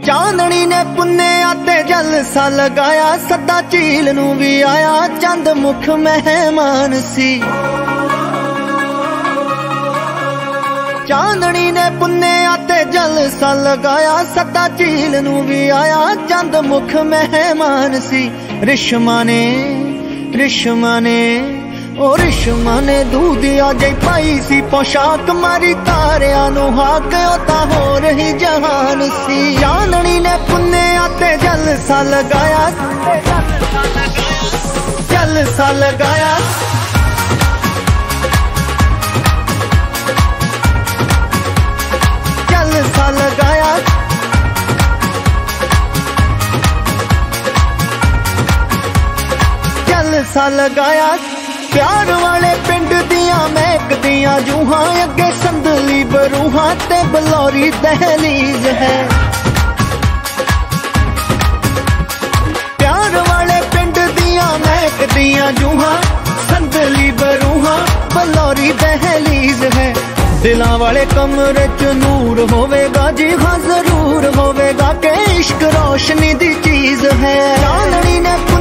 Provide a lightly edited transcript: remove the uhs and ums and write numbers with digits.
चांदनी ने पुन्नेया ते जलसा लगाया, सदा झील नू भी आया, चंद मुख मेहमान सी। चांदनी ने पुन्नेया ते जलसा लगाया, सदा झील नू भी आया, चंद मुख मेहमान सी। रिश्मा ने ओ रिश्मा ने दूधिया जई पाई सी पोशाक, मारी तारिया नू हाक ओ ता हो रही जहान सी। चांदनी ने पुन्नेया ते जलसा लगाया, जलसा लगाया, जलसा लगाया, जलसा लगाया। प्यार वाले पिंड दिया महकदियां जूहां, अगे संदली बरूहां ते बलौरी दहलीज है। प्यार वाले पिंड दिया महकदियां जूहां, संदली बरूहां बलौरी दहलीज है। दिलां वाले कमरे च नूर होवेगा जी हाँ जरूर होवेगा, के इश्क रोशनी दी चीज है। चांदनी ने